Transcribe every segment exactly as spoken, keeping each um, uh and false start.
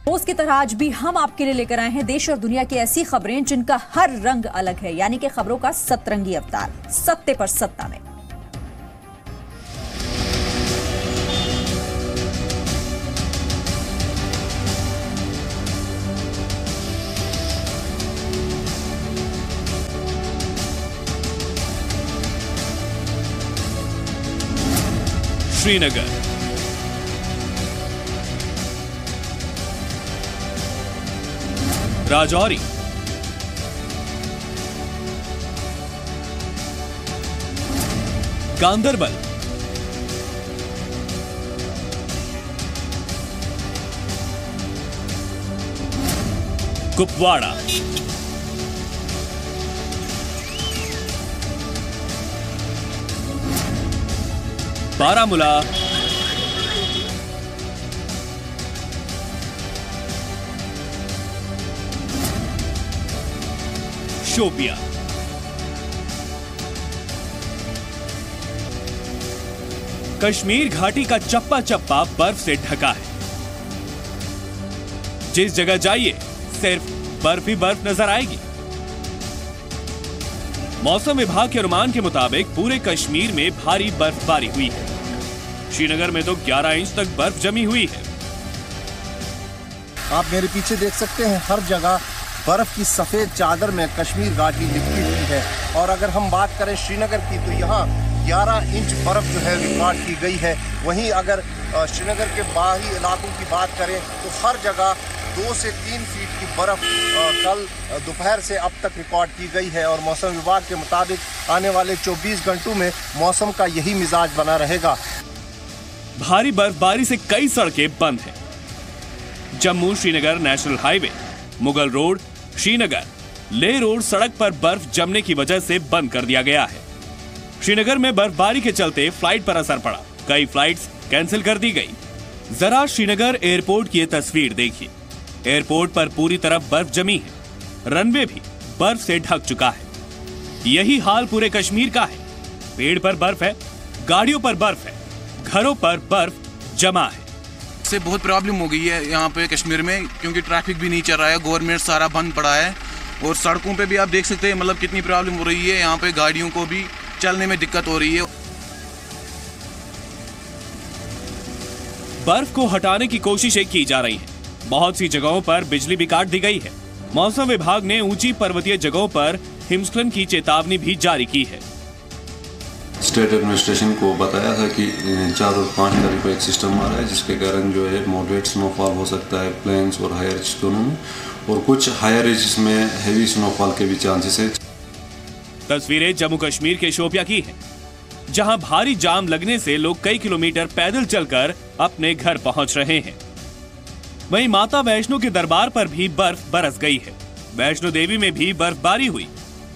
रोज की तरह आज भी हम आपके लिए लेकर आए हैं देश और दुनिया की ऐसी खबरें जिनका हर रंग अलग है, यानी कि खबरों का सतरंगी अवतार, सत्ते पर सत्ता में। श्रीनगर, राजौरी, गांदरबल, कुपवाड़ा, बारामूला, शोपिया, कश्मीर घाटी का चप्पा चप्पा बर्फ से ढका है। जिस जगह जाइए सिर्फ बर्फ ही बर्फ नजर आएगी। मौसम विभाग के अनुमान के मुताबिक पूरे कश्मीर में भारी बर्फबारी हुई है। श्रीनगर में तो ग्यारह इंच तक बर्फ जमी हुई है। आप मेरे पीछे देख सकते हैं, हर जगह बर्फ की सफेद चादर में कश्मीर घाटी लिपटी हुई है। और अगर हम बात करें श्रीनगर की, तो यहाँ ग्यारह इंच बर्फ जो है रिकॉर्ड की गई है। वहीं अगर श्रीनगर के बाहरी इलाकों की बात करें तो हर जगह दो से तीन फीट की बर्फ कल दोपहर से अब तक रिकॉर्ड की गई है। और मौसम विभाग के मुताबिक आने वाले चौबीस घंटों में मौसम का यही मिजाज बना रहेगा। भारी बर्फबारी से कई सड़कें बंद हैं। Jammu Srinagar national highway, Mughal road, Srinagar Leh road सड़क पर बर्फ जमने की वजह से बंद कर दिया गया है। श्रीनगर में बर्फबारी के चलते फ्लाइट पर असर पड़ा, कई फ्लाइट्स कैंसिल कर दी गई। जरा श्रीनगर एयरपोर्ट की ये तस्वीर देखिए। एयरपोर्ट पर पूरी तरफ बर्फ जमी है, रनवे भी बर्फ से ढक चुका है। यही हाल पूरे कश्मीर का है। पेड़ पर बर्फ है, गाड़ियों पर बर्फ है, घरों पर बर्फ जमा है। से बहुत प्रॉब्लम हो गई है यहाँ पे कश्मीर में, क्योंकि ट्रैफिक भी नहीं चल रहा है, गवर्नमेंट सारा बंद पड़ा है। और सड़कों पे भी आप देख सकते हैं मतलब कितनी प्रॉब्लम हो रही है। यहाँ पे गाड़ियों को भी चलने में दिक्कत हो रही है। बर्फ को हटाने की कोशिशें की जा रही हैं। बहुत सी जगहों पर बिजली भी काट दी गई है। मौसम विभाग ने ऊंची पर्वतीय जगहों पर हिमस्खलन की चेतावनी भी जारी की है। स्टेट एडमिनिस्ट्रेशन को बताया था कि चार और पाँच तारीख को एक सिस्टम आ रहा है, जिसके कारण जो है मॉडरेट स्नोफॉल हो सकता है प्लेन्स और हायर रिज दोनों में, और कुछ हायर रिज में हेवी स्नोफॉल के भी चांसेस है। तस्वीरें जम्मू कश्मीर के शोपिया की हैं, जहां भारी जाम लगने से लोग कई किलोमीटर पैदल चलकर अपने घर पहुंच रहे हैं। वहीं माता वैष्णो के दरबार पर भी बर्फ बरस गई है। वैष्णो देवी में भी बर्फबारी हुई।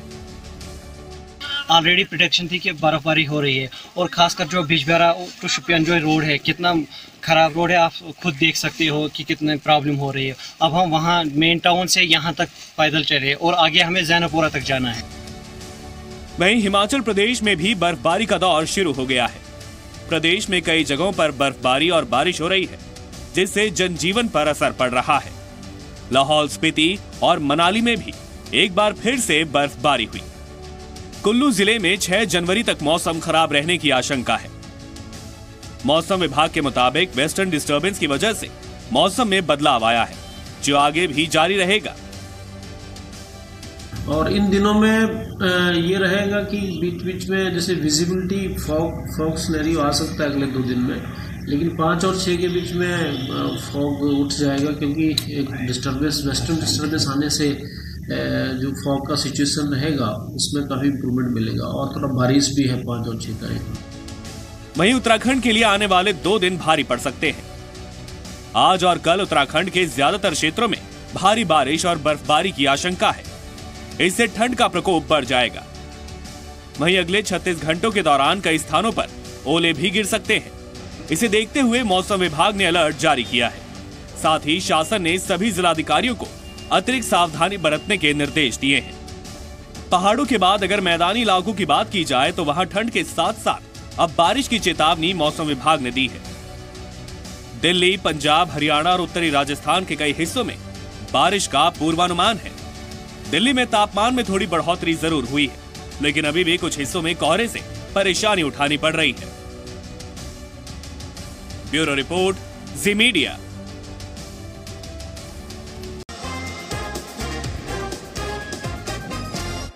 ऑलरेडी प्रोटेक्शन थी कि बर्फबारी हो रही है, और खासकर जो बिजबेहरा टू शोपियान जो रोड है, कितना खराब रोड है, आप खुद देख सकते हो कि कितनी प्रॉब्लम हो रही है। अब हम वहाँ मेन टाउन से यहाँ तक पैदल चले और आगे हमें जैनपुरा तक जाना है। वहीं हिमाचल प्रदेश में भी बर्फबारी का दौर शुरू हो गया है। प्रदेश में कई जगहों पर बर्फबारी और बारिश हो रही है, जिससे जनजीवन पर असर पड़ रहा है। लाहौल स्पीति और मनाली में भी एक बार फिर से बर्फबारी हुई। कुल्लू जिले में छह जनवरी तक मौसम खराब रहने की आशंका है। मौसम विभाग के मुताबिक वेस्टर्न डिस्टर्बेंस की वजह से मौसम में बदलाव आया है, जो आगे भी जारी रहेगा। और इन दिनों में ये रहेगा कि बीच बीच में जैसे विजिबिलिटी फॉग फॉग सिनेरियो आ सकता है अगले दो दिन में, लेकिन पाँच और छः के बीच में फॉग उठ जाएगा, क्योंकि एक डिस्टर्बेंस वेस्टर्न डिस्टर्बेंस आने से जो फॉग का सिचुएशन रहेगा उसमें काफ़ी इम्प्रूवमेंट मिलेगा, और थोड़ा बारिश भी है पाँच और छः तारीख। वहीं उत्तराखंड के लिए आने वाले दो दिन भारी पड़ सकते हैं। आज और कल उत्तराखंड के ज्यादातर क्षेत्रों में भारी बारिश और बर्फबारी की आशंका है। इससे ठंड का प्रकोप बढ़ जाएगा। वहीं अगले छत्तीस घंटों के दौरान कई स्थानों पर ओले भी गिर सकते हैं। इसे देखते हुए मौसम विभाग ने अलर्ट जारी किया है। साथ ही शासन ने सभी जिलाधिकारियों को अतिरिक्त सावधानी बरतने के निर्देश दिए हैं। पहाड़ों के बाद अगर मैदानी इलाकों की बात की जाए तो वहां ठंड के साथ साथ अब बारिश की चेतावनी मौसम विभाग ने दी है। दिल्ली, पंजाब, हरियाणा और उत्तरी राजस्थान के कई हिस्सों में बारिश का पूर्वानुमान है। दिल्ली में तापमान में थोड़ी बढ़ोतरी जरूर हुई है, लेकिन अभी भी कुछ हिस्सों में कोहरे से परेशानी उठानी पड़ रही है। Bureau report, Zee media.